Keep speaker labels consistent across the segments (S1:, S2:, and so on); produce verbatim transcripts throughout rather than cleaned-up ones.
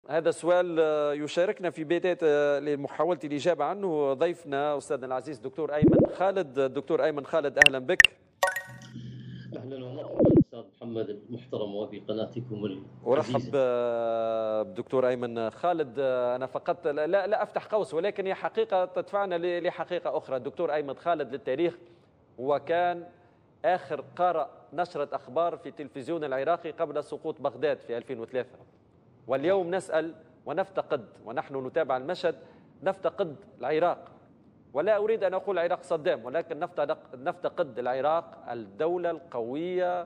S1: هذا السؤال آه، يشاركنا في بداية آه، لمحاولة الإجابة عنه ضيفنا أستاذنا العزيز دكتور أيمن خالد. دكتور أيمن خالد، أهلا بك.
S2: اهلا ومرحبا استاذ محمد المحترم وفي قناتكم
S1: أرحب
S2: العزيزه.
S1: آه، بدكتور أيمن خالد. آه، أنا فقط لا, لا أفتح قوس، ولكن هي حقيقة تدفعنا ل- لحقيقة أخرى. الدكتور أيمن خالد للتاريخ هو كان آخر قارئ نشرة أخبار في التلفزيون العراقي قبل سقوط بغداد في ألفين وثلاثة. واليوم نسأل ونفتقد، ونحن نتابع المشهد، نفتقد العراق. ولا أريد أن أقول العراق صدام، ولكن نفتقد العراق، الدولة القوية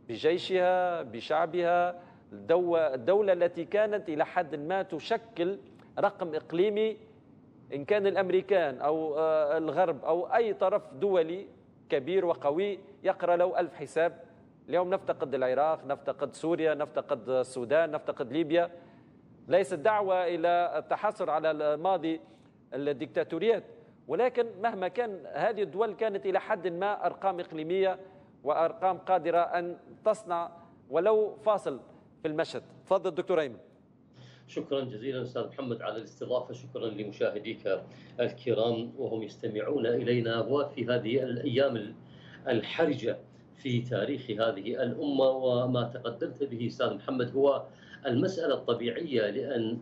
S1: بجيشها بشعبها، الدولة التي كانت إلى حد ما تشكل رقم إقليمي، إن كان الأمريكان أو آه، الغرب أو أي طرف دولي كبير وقوي يقرأ له ألف حساب. اليوم نفتقد العراق، نفتقد سوريا، نفتقد السودان، نفتقد ليبيا. ليست دعوة إلى التحسر على الماضي الديكتاتوريات، ولكن مهما كان هذه الدول كانت إلى حد ما أرقام إقليمية وأرقام قادرة أن تصنع ولو فاصل في المشهد. تفضل دكتور أيمن.
S2: شكرا جزيلا استاذ محمد على الاستضافه، شكرا لمشاهديك الكرام وهم يستمعون الينا وفي هذه الايام الحرجه في تاريخ هذه الامه. وما تقدمت به استاذ محمد هو المساله الطبيعيه لان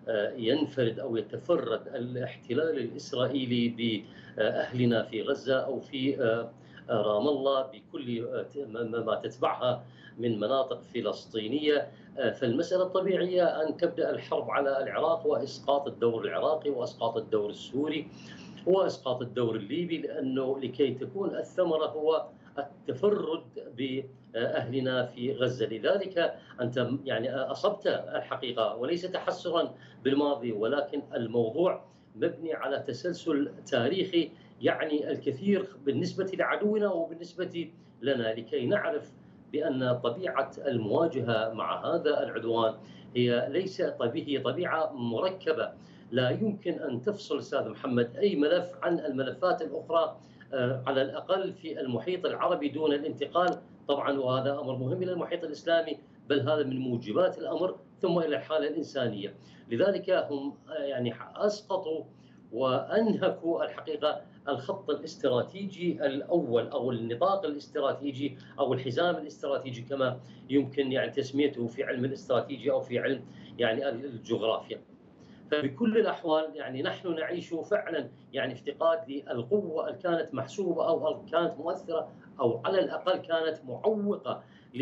S2: ينفرد او يتفرد الاحتلال الاسرائيلي باهلنا في غزه او في رام الله بكل ما تتبعها من مناطق فلسطينيه. فالمسألة الطبيعية أن تبدأ الحرب على العراق وإسقاط الدور العراقي وإسقاط الدور السوري وإسقاط الدور الليبي، لأنه لكي تكون الثمرة هو التفرد بأهلنا في غزة. لذلك أنت يعني أصبت الحقيقة، وليس تحسرا بالماضي، ولكن الموضوع مبني على تسلسل تاريخي يعني الكثير بالنسبة لعدونا وبالنسبة لنا، لكي نعرف بأن طبيعة المواجهة مع هذا العدوان هي ليس طبيعية، طبيعة مركبة. لا يمكن أن تفصل أستاذ محمد أي ملف عن الملفات الأخرى على الأقل في المحيط العربي دون الانتقال طبعا، وهذا أمر مهم إلى المحيط الإسلامي، بل هذا من موجبات الأمر، ثم إلى الحالة الإنسانية. لذلك هم يعني أسقطوا وأنهكوا الحقيقة الخط الاستراتيجي الأول أو النطاق الاستراتيجي أو الحزام الاستراتيجي كما يمكن يعني تسميته في علم الاستراتيجيا أو في علم يعني الجغرافيا. فبكل الأحوال يعني نحن نعيش فعلا يعني افتقاد للقوة اللي كانت محسوبة أو كانت مؤثرة أو على الأقل كانت معوقة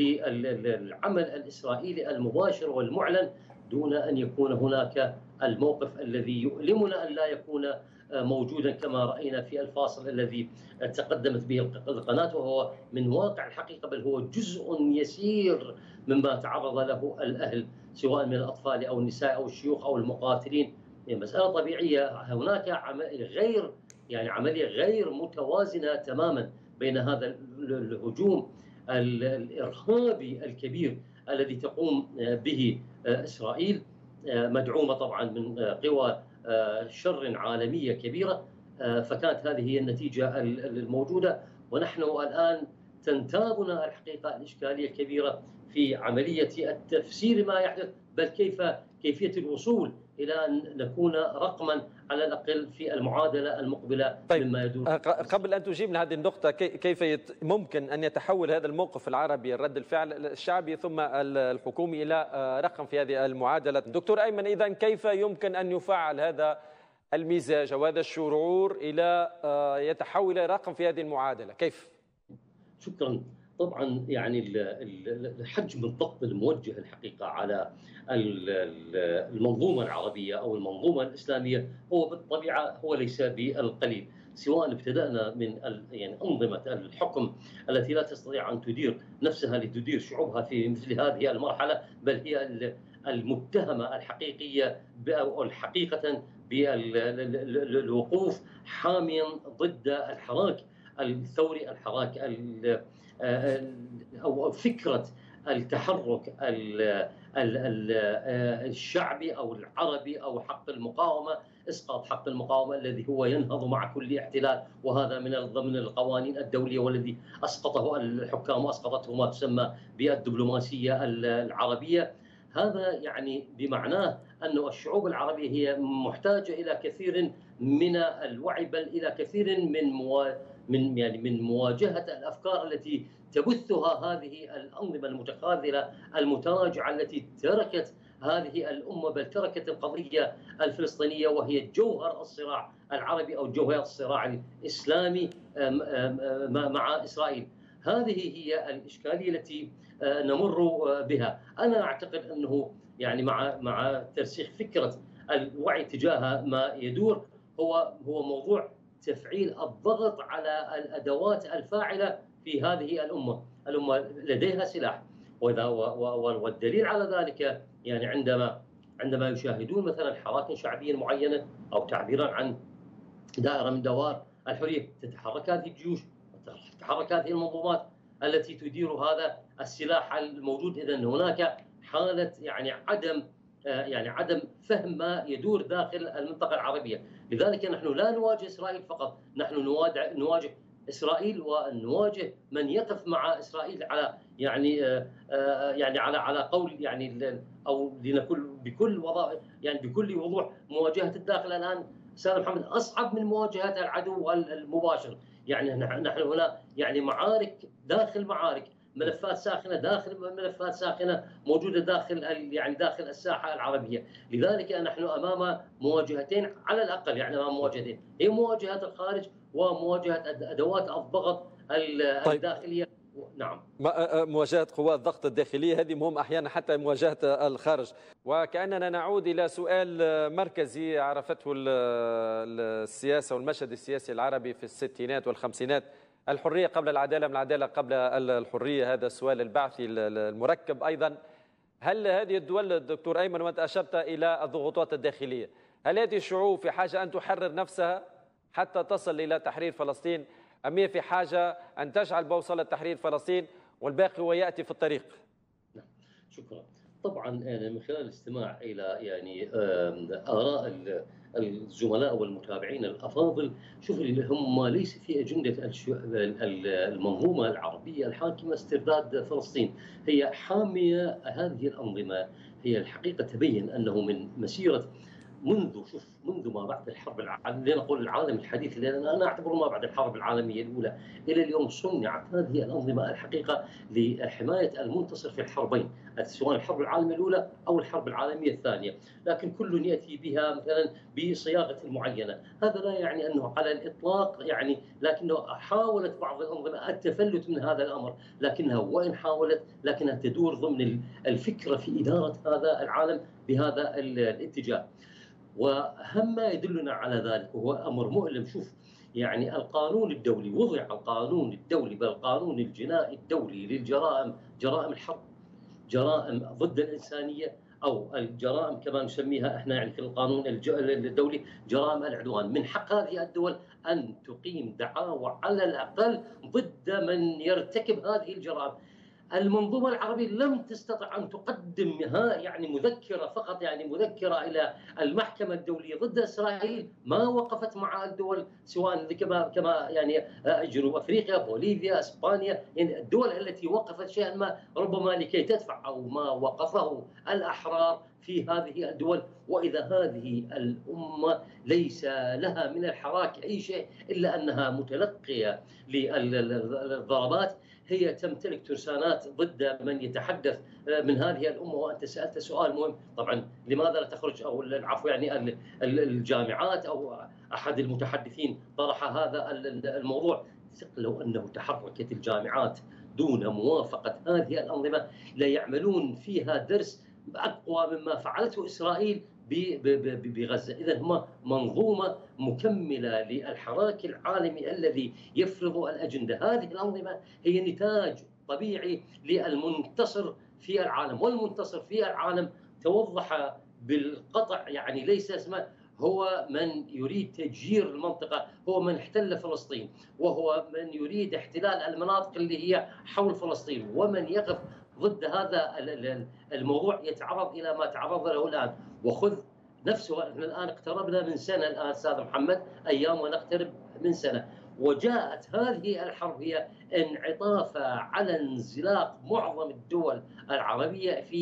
S2: للعمل الإسرائيلي المباشر والمعلن، دون أن يكون هناك الموقف الذي يؤلمنا أن لا يكون موجودا كما رأينا في الفاصل الذي تقدمت به القناة، وهو من واقع الحقيقة، بل هو جزء يسير مما تعرض له الأهل سواء من الأطفال أو النساء أو الشيوخ أو المقاتلين. مسألة طبيعية. هناك غير يعني عملية غير متوازنة تماما بين هذا الهجوم الإرهابي الكبير الذي تقوم به إسرائيل، مدعومة طبعا من قوى شر عالمية كبيرة. فكانت هذه هي النتيجة الموجودة، ونحن الآن تنتابنا الحقيقة الإشكالية الكبيرة في عملية التفسير ما يحدث، بل كيف كيفية الوصول إلى أن نكون رقما على الأقل في المعادلة المقبلة.
S1: طيب،
S2: مما يدور.
S1: قبل أن تجيب لهذه النقطة، كيف ممكن أن يتحول هذا الموقف العربي، رد الفعل الشعبي ثم الحكومي، إلى رقم في هذه المعادلة؟ دكتور أيمن، إذن كيف يمكن أن يفعل هذا المزاج وهذا الشعور إلى يتحول إلى رقم في هذه المعادلة؟ كيف؟
S2: شكرا. طبعا يعني الحجم الضغط الموجه الحقيقه على المنظومه العربيه او المنظومه الاسلاميه هو بالطبيعه هو ليس بالقليل، سواء ابتدانا من يعني انظمه الحكم التي لا تستطيع ان تدير نفسها لتدير شعوبها في مثل هذه المرحله، بل هي المتهمه الحقيقيه او الحقيقه بالوقوف حاميا ضد الحراك الثوري، الحراك أو فكرة التحرك الشعبي أو العربي أو حق المقاومة، إسقاط حق المقاومة الذي هو ينهض مع كل احتلال، وهذا من ضمن القوانين الدولية والذي أسقطه الحكام وأسقطته ما تسمى بالدبلوماسية العربية. هذا يعني بمعناه أن الشعوب العربية هي محتاجة إلى كثير من الوعي، بل إلى كثير من موا... من يعني من مواجهة الأفكار التي تبثها هذه الأنظمة المتخاذلة المتراجعة التي تركت هذه الأمة، بل تركت القضية الفلسطينية وهي جوهر الصراع العربي أو جوهر الصراع الإسلامي مع إسرائيل. هذه هي الإشكالية التي نمر بها. أنا أعتقد أنه يعني مع مع ترسيخ فكرة الوعي تجاه ما يدور هو هو موضوع تفعيل الضغط على الأدوات الفاعلة في هذه الأمة. الأمة لديها سلاح، والدليل على ذلك يعني عندما عندما يشاهدون مثلا حراك شعبيا معينة أو تعبيرا عن دائرة من دوائر الحرية، تتحرك هذه الجيوش وتتحرك هذه المنظومات التي تدير هذا السلاح الموجود. إذن هناك حالة يعني عدم يعني عدم فهم ما يدور داخل المنطقة العربية. لذلك نحن لا نواجه إسرائيل فقط، نحن نواجه إسرائيل ونواجه من يقف مع إسرائيل على يعني يعني على على قول يعني أو لنقول بكل وضوح يعني بكل وضوح مواجهة الداخل الآن استاذ محمد أصعب من مواجهة العدو المباشر. يعني نحن هنا يعني معارك داخل معارك، ملفات ساخنه داخل ملفات ساخنه موجوده داخل يعني داخل الساحه العربيه. لذلك نحن امام مواجهتين على الاقل، يعني امام مواجهتين، هي مواجهه الخارج ومواجهه ادوات الضغط الداخليه. طيب. نعم،
S1: مواجهة قوات الضغط الداخلية هذه مهم أحيانا حتى مواجهة الخارج. وكأننا نعود إلى سؤال مركزي عرفته السياسة والمشهد السياسي العربي في الستينات والخمسينات: الحرية قبل العدالة من العدالة قبل الحرية. هذا السؤال البعثي المركب أيضا. هل هذه الدول دكتور أيمن، وأنت أشرت إلى الضغوطات الداخلية، هل هذه الشعوب في حاجة أن تحرر نفسها حتى تصل إلى تحرير فلسطين، أم هي في حاجة أن تجعل بوصلة تحرير فلسطين والباقي ويأتي في الطريق؟
S2: نعم، شكرا. طبعا أنا من خلال الاستماع إلى يعني آراء الزملاء والمتابعين الأفاضل، شوف هم ليس في أجندة المنظومة العربية الحاكمة استرداد فلسطين. هي حامية هذه الأنظمة، هي الحقيقة تبين أنه من مسيرة منذ شوف منذ ما بعد الحرب العالمية، لنقول العالم الحديث، لأن أنا أعتبره ما بعد الحرب العالمية الأولى إلى اليوم، صنعت هذه الأنظمة الحقيقة لحماية المنتصر في الحربين، سواء الحرب العالمية الأولى أو الحرب العالمية الثانية، لكن كل يأتي بها مثلا بصياغة معينة. هذا لا يعني أنه على الإطلاق يعني، لكنه حاولت بعض الأنظمة التفلت من هذا الأمر، لكنها وإن حاولت لكنها تدور ضمن الفكرة في إدارة هذا العالم بهذا الاتجاه. وهم ما يدلنا على ذلك وهو أمر مؤلم. شوف يعني القانون الدولي، وضع القانون الدولي بل القانون الجنائي الدولي للجرائم، جرائم الحرب، جرائم ضد الإنسانية، أو الجرائم كما نسميها احنا يعني في القانون الدولي جرائم العدوان. من حق هذه الدول أن تقيم دعاوى على الأقل ضد من يرتكب هذه الجرائم. المنظومة العربية لم تستطع أن تقدم يعني مذكرة فقط، يعني مذكرة إلى المحكمة الدولية ضد إسرائيل، ما وقفت مع الدول سواء كما كما يعني جنوب أفريقيا، بوليفيا، إسبانيا، يعني الدول التي وقفت شيئا ما ربما لكي تدفع أو ما وقفه الأحرار في هذه الدول. وإذا هذه الأمة ليس لها من الحراك أي شيء إلا أنها متلقية للضربات، هي تمتلك ترسانات ضد من يتحدث من هذه الأمة. وأنت سألت سؤال مهم طبعا، لماذا لا تخرج أو العفو يعني الجامعات أو أحد المتحدثين طرح هذا الموضوع. لو أنه تحركت الجامعات دون موافقة هذه الأنظمة لا يعملون فيها درس أقوى مما فعلته إسرائيل بغزة. إذن هم منظومة مكملة للحراك العالمي الذي يفرض الأجندة. هذه الأنظمة هي نتاج طبيعي للمنتصر في العالم، والمنتصر في العالم توضح بالقطع، يعني ليس اسمه هو من يريد تجيير المنطقة، هو من احتل فلسطين، وهو من يريد احتلال المناطق اللي هي حول فلسطين. ومن يقف ضد هذا الموضوع يتعرض إلى ما تعرض له الآن. وخذ نفسه، احنا الآن اقتربنا من سنة الآن أستاذ محمد، أيام ونقترب من سنة، وجاءت هذه الحرب هي انعطاف على انزلاق معظم الدول العربية في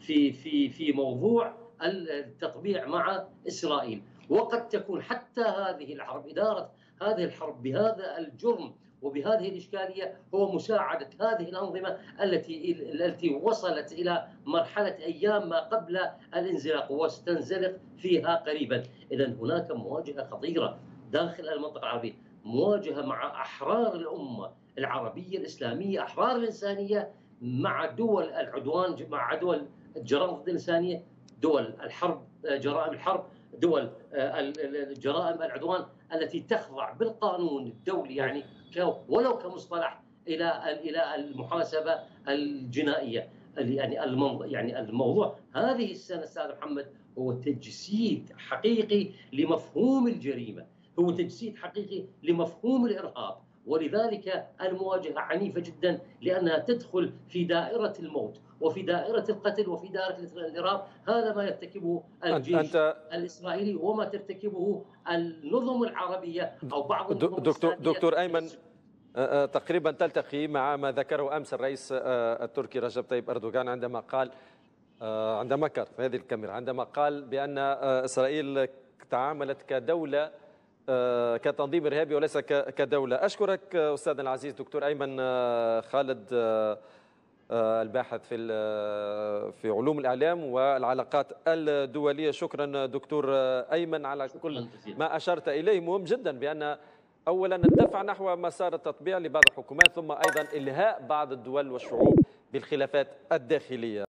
S2: في في في موضوع التطبيع مع إسرائيل. وقد تكون حتى هذه الحرب، إدارة هذه الحرب بهذا الجرم وبهذه الإشكالية هو مساعدة هذه الأنظمة التي التي وصلت إلى مرحلة أيام ما قبل الانزلاق وستنزلق فيها قريبا. إذا هناك مواجهة خطيرة داخل المنطقة العربية، مواجهة مع أحرار الأمة العربية الإسلامية، أحرار الإنسانية، مع دول العدوان، مع دول الجرائم ضد الإنسانية، دول الحرب، جرائم الحرب، دول جرائم العدوان التي تخضع بالقانون الدولي يعني ولو كمصطلح الى الى المحاسبه الجنائيه. يعني يعني الموضوع هذه السنه استاذ محمد هو تجسيد حقيقي لمفهوم الجريمه، هو تجسيد حقيقي لمفهوم الارهاب، ولذلك المواجهه عنيفه جدا لانها تدخل في دائره الموت وفي دائره القتل وفي دائره الارهاب. هذا ما يرتكبه الجيش أنت الاسرائيلي وما ترتكبه النظم العربيه او بعض النظم
S1: دكتور دكتور ايمن، تقريبا تلتقي مع ما ذكره امس الرئيس التركي رجب طيب اردوغان عندما قال، عندما كان في هذه الكاميرا، عندما قال بان اسرائيل تعاملت كدوله كتنظيم ارهابي وليس كدوله. اشكرك استاذنا العزيز دكتور ايمن خالد، الباحث في في علوم الاعلام والعلاقات الدوليه. شكرا دكتور ايمن على كل ما اشرت اليه. مهم جدا بان اولا الدفع نحو مسار التطبيع لبعض الحكومات، ثم ايضا الهاء بعض الدول والشعوب بالخلافات الداخليه.